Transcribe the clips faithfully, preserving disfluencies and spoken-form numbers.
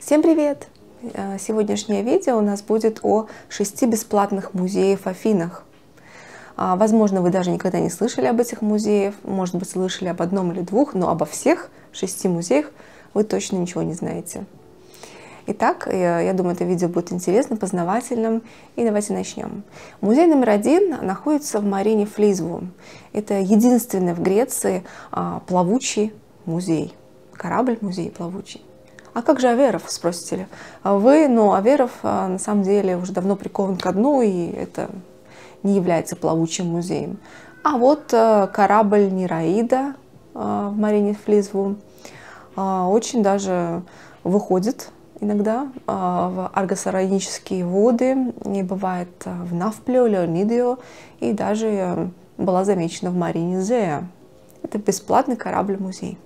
Всем привет! Сегодняшнее видео у нас будет о шести бесплатных музеях в Афинах. Возможно, вы даже никогда не слышали об этих музеях, может быть, слышали об одном или двух, но обо всех шести музеях вы точно ничего не знаете. Итак, я думаю, это видео будет интересно, познавательным, и давайте начнем. Музей номер один находится в Марине Флизву. Это единственный в Греции плавучий музей, корабль-музей плавучий. А как же Аверов, спросите ли вы? Но Аверов на самом деле уже давно прикован ко дну, и это не является плавучим музеем. А вот корабль Нереида в Марине Флизву очень даже выходит иногда в аргосаронические воды, и бывает в Навплео, Леонидио, и даже была замечена в Марине Зея. Это бесплатный корабль-музей.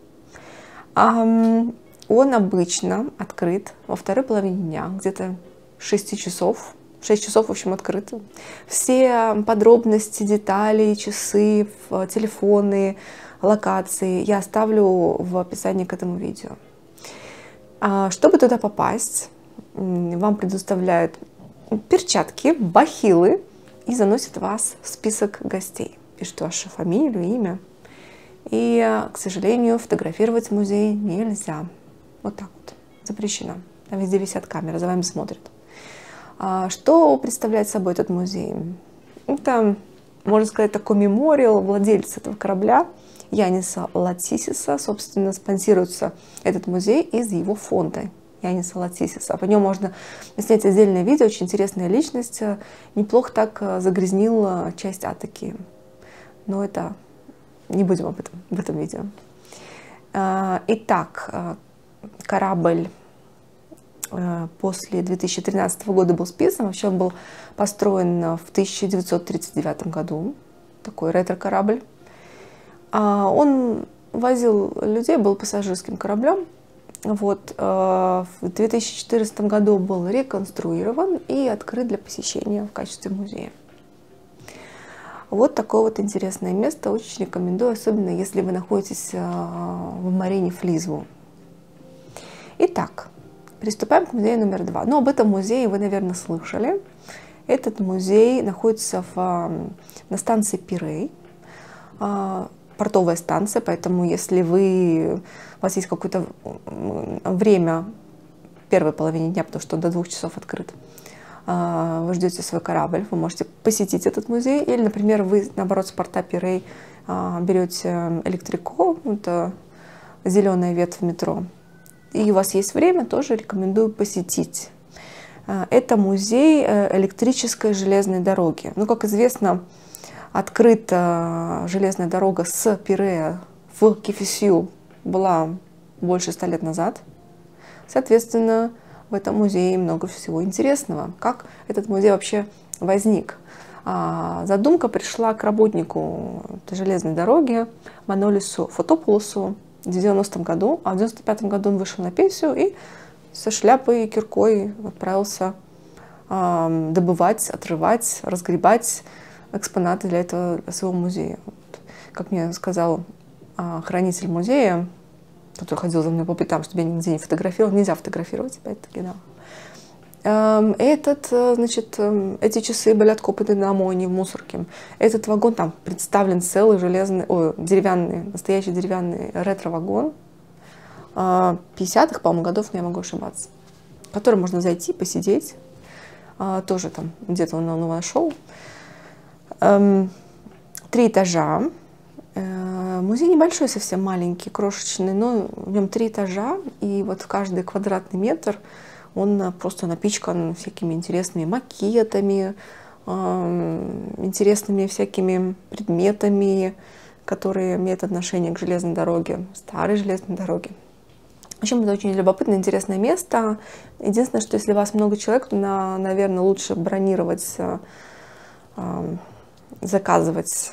Он обычно открыт во второй половине дня, где-то шесть часов. шесть часов, в общем, открыт. Все подробности, детали, часы, телефоны, локации я оставлю в описании к этому видео. Чтобы туда попасть, вам предоставляют перчатки, бахилы и заносят вас в список гостей. Пишут вашу фамилию, имя. И, к сожалению, фотографировать музей нельзя. Вот так вот. Запрещено. Там везде висят камеры, за вами смотрят. Что представляет собой этот музей? Это, можно сказать, такой мемориал. Владелец этого корабля Яниса Латисиса, собственно, спонсируется этот музей из его фонда Яниса Латисиса. По нему можно снять отдельное видео. Очень интересная личность. Неплохо так загрязнил часть Атики. Но это не будем об этом в этом видео. Итак, корабль после две тысячи тринадцатого года был списан. Вообще он был построен в тысяча девятьсот тридцать девятом году. Такой ретро-корабль. Он возил людей, был пассажирским кораблем. Вот. В две тысячи четырнадцатом году был реконструирован и открыт для посещения в качестве музея. Вот такое вот интересное место. Очень рекомендую, особенно если вы находитесь в Марине Флизву. Итак, приступаем к музею номер два. Но об этом музее вы, наверное, слышали. Этот музей находится в, на станции Пирей, портовая станция, поэтому если вы, у вас есть какое-то время в первой половине дня, потому что он до двух часов открыт, вы ждете свой корабль, вы можете посетить этот музей. Или, например, вы, наоборот, с порта Пирей берете Электрико, это зеленая ветвь метро, и у вас есть время, тоже рекомендую посетить. Это музей электрической железной дороги. Ну, как известно, открыта железная дорога с Пирея в Кефисью была больше ста лет назад. Соответственно, в этом музее много всего интересного. Как этот музей вообще возник? Задумка пришла к работнику железной дороги Манолису Фотопулосу в девяностом году, а в девяносто пятом году он вышел на пенсию и со шляпой и киркой отправился добывать, отрывать, разгребать экспонаты для этого для своего музея. Как мне сказал хранитель музея, который ходил за мной по пятам, чтобы я нигде не фотографировал, нельзя фотографировать, опять-таки, да. Этот, значит, эти часы были откопаны на ОМОНе в мусорке. Этот вагон, там представлен целый железный, ой, деревянный, настоящий деревянный ретро-вагон пятидесятых, по-моему, годов, но я могу ошибаться, в который можно зайти, посидеть. Тоже там где-то он его нашел. Три этажа. Музей небольшой, совсем маленький, крошечный, но в нем три этажа, и вот каждый квадратный метр он просто напичкан всякими интересными макетами, интересными всякими предметами, которые имеют отношение к железной дороге, старой железной дороге. В общем, это очень любопытное, интересное место. Единственное, что если у вас много человек, то, наверное, лучше бронировать, заказывать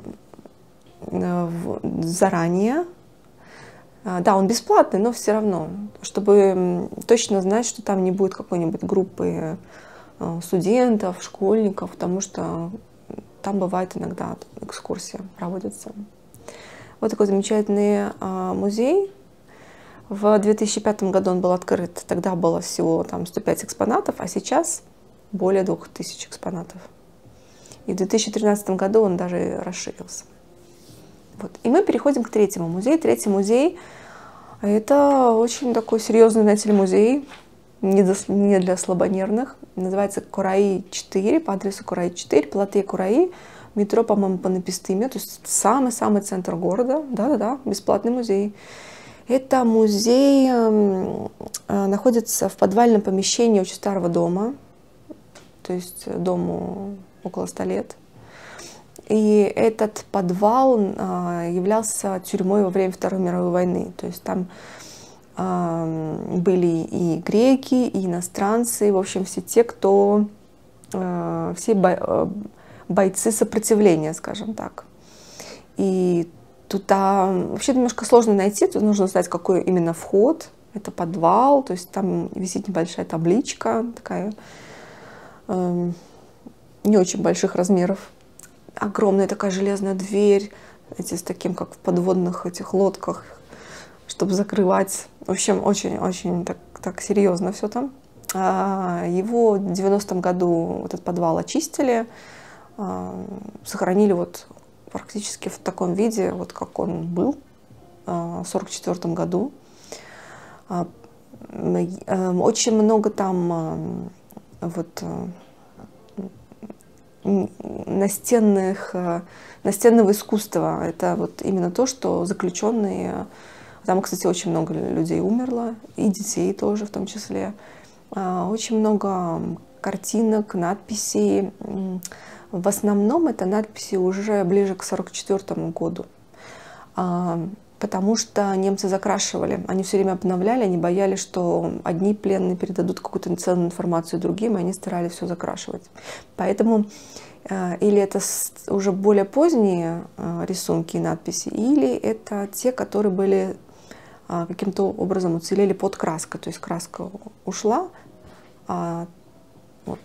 заранее. Да, он бесплатный, но все равно, чтобы точно знать, что там не будет какой-нибудь группы студентов, школьников, потому что там бывает иногда экскурсия проводится. Вот такой замечательный музей. В две тысячи пятом году он был открыт, тогда было всего там сто пять экспонатов, а сейчас более двух тысяч экспонатов. И в две тысячи тринадцатом году он даже расширился. Вот. И мы переходим к третьему музею. Третий музей – это очень такой серьезный, знаете ли, музей, не для, не для слабонервных. Называется Кураи четыре, по адресу Кураи четыре, Платея Кураи, метро, по-моему, по Напистыме, то есть самый-самый центр города. Да-да-да, бесплатный музей. Это музей э, находится в подвальном помещении очень старого дома, то есть дому около ста лет. И этот подвал э, являлся тюрьмой во время Второй мировой войны. То есть там э, были и греки, и иностранцы, в общем, все те, кто, э, все бой, э, бойцы сопротивления, скажем так. И тут а, вообще немножко сложно найти, тут нужно знать, какой именно вход. Это подвал, то есть там висит небольшая табличка, такая э, не очень больших размеров. Огромная такая железная дверь, эти, с таким, как в подводных этих лодках, чтобы закрывать. В общем, очень-очень так, так серьезно все там. А, его в девяностом году этот подвал очистили, а, сохранили вот практически в таком виде, вот как он был в сорок четвёртом году. Очень много там вот настенных, настенного искусства. Это вот именно то, что заключенные... Там, кстати, очень много людей умерло, и детей тоже в том числе. Очень много картинок, надписей. В основном это надписи уже ближе к сорок четвёртому году, потому что немцы закрашивали, они все время обновляли, они боялись, что одни пленные передадут какую-то ценную информацию другим, и они старались все закрашивать. Поэтому или это уже более поздние рисунки и надписи, или это те, которые были каким-то образом уцелели под краской, то есть краска ушла, а вот.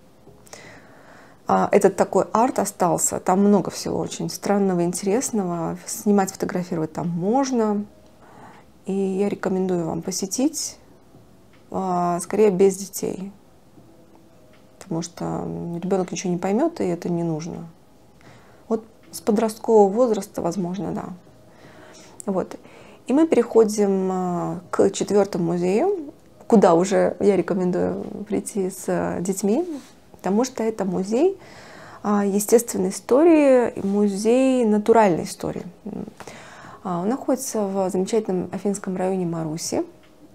Этот такой арт остался. Там много всего очень странного, интересного. Снимать, фотографировать там можно. И я рекомендую вам посетить, скорее без детей. Потому что ребенок ничего не поймет, и это не нужно. Вот с подросткового возраста, возможно, да. Вот. И мы переходим к четвертому музею, куда уже я рекомендую прийти с детьми. Потому что это музей естественной истории, музей натуральной истории. Он находится в замечательном афинском районе Маруси.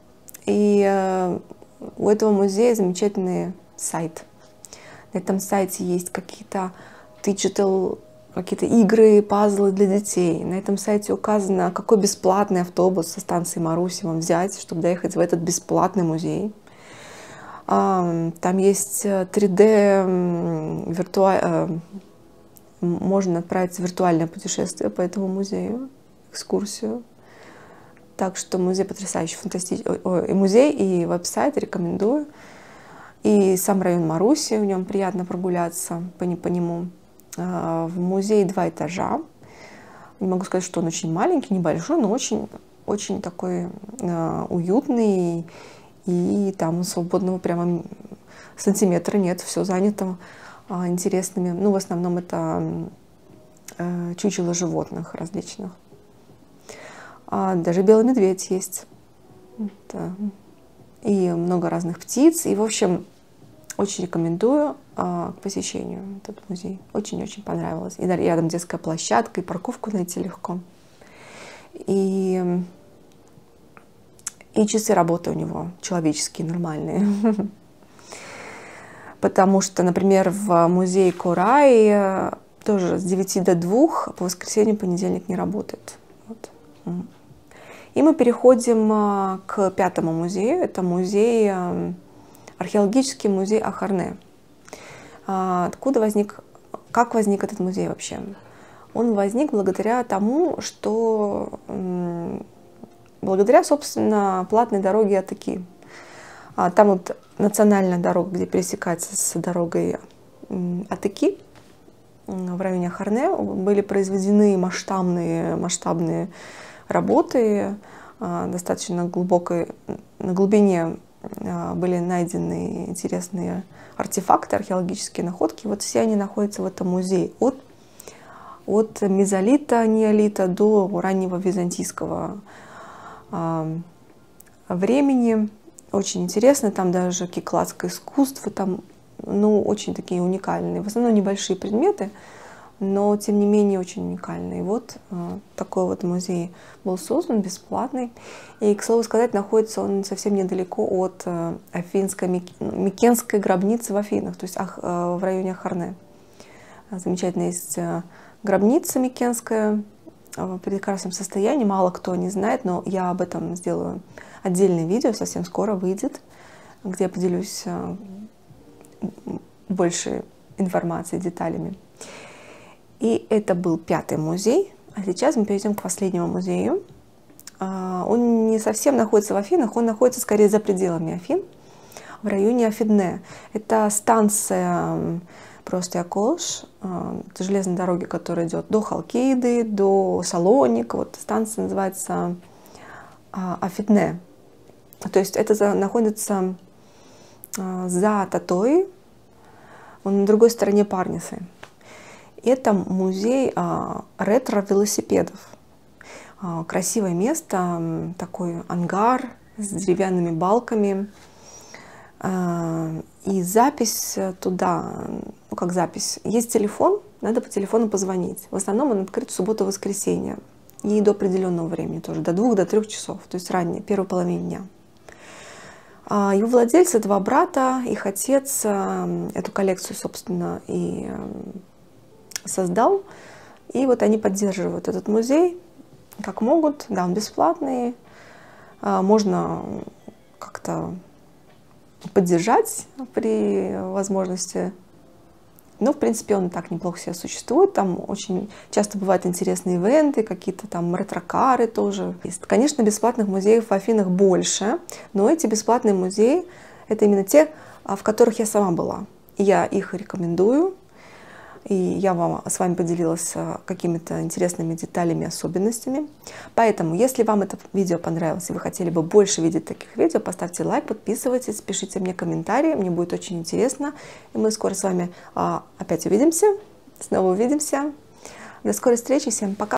И у этого музея замечательный сайт. На этом сайте есть какие-то digital, какие-то игры, пазлы для детей. На этом сайте указано, какой бесплатный автобус со станции Маруси вам взять, чтобы доехать в этот бесплатный музей. Там есть три дэ, виртуаль... можно отправиться в виртуальное путешествие по этому музею, экскурсию. Так что музей потрясающий, фантастический. И музей, и веб-сайт рекомендую. И сам район Маруси, в нем приятно прогуляться по, по нему. В музее два этажа. Не могу сказать, что он очень маленький, небольшой, но очень, очень такой уютный. И там свободного прямо сантиметра нет, все занято а, интересными. Ну, в основном это э, чучело животных различных. А, даже белый медведь есть. Это, и много разных птиц. И, в общем, очень рекомендую а, к посещению этот музей. Очень-очень понравилось. И рядом детская площадка, и парковку найти легко. И... И часы работы у него человеческие, нормальные. Потому что, например, в музее Кураи тоже с девяти до двух, по воскресенью, понедельник не работает. Вот. И мы переходим к пятому музею. Это музей, археологический музей Ахарне. Откуда возник, как возник этот музей вообще? Он возник благодаря тому, что... Благодаря, собственно, платной дороге Атыки. Там вот национальная дорога, где пересекается с дорогой Атыки, в районе Ахарне, были произведены масштабные, масштабные работы. достаточно глубокой, на глубине были найдены интересные артефакты, археологические находки. Вот все они находятся в этом музее. От, от мезолита, неолита до раннего византийского времени. Очень интересно, там даже кикладское искусство, там, ну, очень такие уникальные, в основном небольшие предметы, но тем не менее очень уникальные. Вот э, такой вот музей был создан, бесплатный. И, к слову сказать, находится он совсем недалеко от э, Афинской, Микенской гробницы в Афинах, то есть ах, э, в районе Ахарне. Замечательно есть э, гробница Микенская в прекрасном состоянии, мало кто не знает, но я об этом сделаю отдельное видео, совсем скоро выйдет, где я поделюсь больше информацией, деталями. И это был пятый музей, а сейчас мы перейдем к последнему музею. Он не совсем находится в Афинах, он находится скорее за пределами Афин, в районе Афидне. Это станция Простиаколш, это железная дорога, которая идет до Халкиды, до Салоника. Вот станция называется Афидне. То есть это находится за Татой, он на другой стороне Парнисы. Это музей ретро-велосипедов. Красивое место, такой ангар с деревянными балками. И запись туда, ну как запись, есть телефон, надо по телефону позвонить. В основном он открыт в субботу-воскресенье. И до определенного времени тоже, до двух, до трех часов, то есть ранее, первой половине дня. Его владельцы, два брата, их отец эту коллекцию, собственно, и создал. И вот они поддерживают этот музей как могут. Да, он бесплатный, можно как-то поддержать при возможности. Но, в принципе, он так неплохо себя существует. Там очень часто бывают интересные ивенты, какие-то там ретро-кары тоже есть. Конечно, бесплатных музеев в Афинах больше, но эти бесплатные музеи — это именно те, в которых я сама была. И я их рекомендую. И я вам, с вами поделилась какими-то интересными деталями, особенностями. Поэтому, если вам это видео понравилось, и вы хотели бы больше видеть таких видео, поставьте лайк, подписывайтесь, пишите мне комментарии, мне будет очень интересно. И мы скоро с вами а, опять увидимся, снова увидимся. До скорой встречи, всем пока!